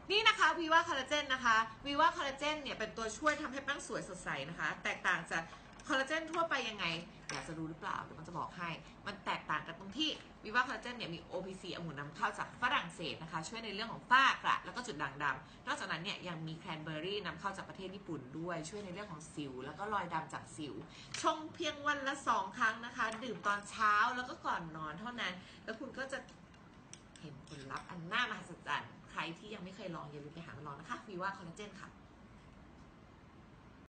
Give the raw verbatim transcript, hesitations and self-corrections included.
นี่นะคะวีว่าคอลลาเจนนะคะวีว่าคอลลาเจนเนี่ยเป็นตัวช่วยทำให้แป้งสวยสดใสนะคะแตกต่างจากคอลลาเจนทั่วไปยังไงอยากจะรู้หรือเปล่าเดี๋ยวมันจะบอกให้มันแตกต่างกันตรงที่วีว่าคอลลาเจนเนี่ยมี โอ พี ซี องุ่นนำเข้าจากฝรั่งเศสนะคะช่วยในเรื่องของฝ้ากระแล้วก็จุดด่างดำนอกจากนั้นเนี่ยยังมีแครนเบอร์รี่นำเข้าจากประเทศญี่ปุ่นด้วยช่วยในเรื่องของสิวแล้วก็รอยดำจากสิวชงเพียงวันละสองครั้งนะคะดื่มตอนเช้าแล้วก็ก่อนนอนเท่านั้นแล้วคุณก็จะเห็นผลลัพธ์อันน่ามหัศจรรย์ใครที่ยังไม่เคยลองอย่าลืมไปหามาลองนะคะวีว่าคอลลาเจนค่ะ